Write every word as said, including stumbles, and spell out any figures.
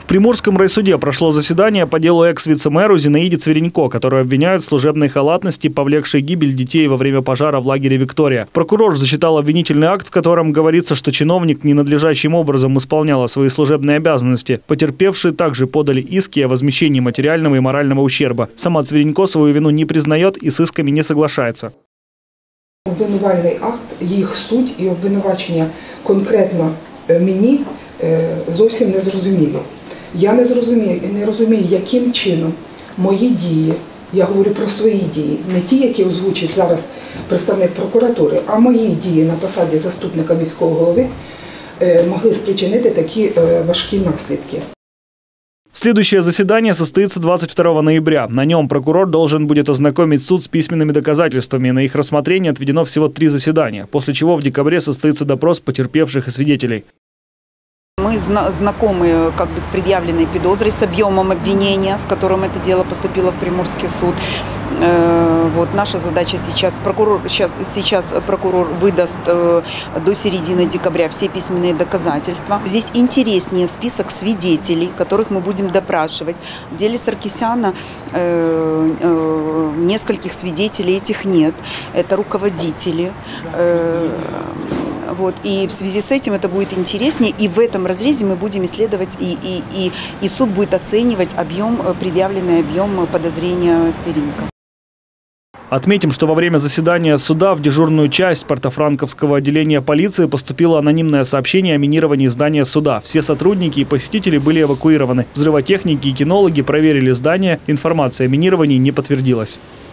В Приморском райсуде прошло заседание по делу экс-вице-мэру Зинаиде Цверенько, которую обвиняют в служебной халатности, повлекшей гибель детей во время пожара в лагере «Виктория». Прокурор зачитал обвинительный акт, в котором говорится, что чиновник ненадлежащим образом исполняла свои служебные обязанности. Потерпевшие также подали иски о возмещении материального и морального ущерба. Сама Цверенько свою вину не признает и с исками не соглашается. Обвинувальний акт, їх суть і обвинувачення конкретно мені зовсім не зрозумілі. Я не зрозумію, не розумію, яким чином мої дії, я говорю про свої дії, не ті, які озвучив зараз представник прокуратури, а мої дії на посаді заступника міського голови могли спричинити такі важкі наслідки. Следующее заседание состоится двадцать второго ноября. На нем прокурор должен будет ознакомить суд с письменными доказательствами. На их рассмотрение отведено всего три заседания, после чего в декабре состоится допрос потерпевших и свидетелей. Мы знакомы как бы с предъявленной подозрой, с объемом обвинения, с которым это дело поступило в Приморский суд. Вот наша задача сейчас, прокурор, сейчас, сейчас прокурор выдаст до середины декабря все письменные доказательства. Здесь интереснее список свидетелей, которых мы будем допрашивать. В деле Саркисяна э, э, нескольких свидетелей этих нет. Это руководители. Э, Вот. И в связи с этим это будет интереснее, и в этом разрезе мы будем исследовать, и, и, и, и суд будет оценивать объем, предъявленный объем подозрения Цверенько. Отметим, что во время заседания суда в дежурную часть Портофранковского отделения полиции поступило анонимное сообщение о минировании здания суда. Все сотрудники и посетители были эвакуированы. Взрывотехники и кинологи проверили здание. Информация о минировании не подтвердилась.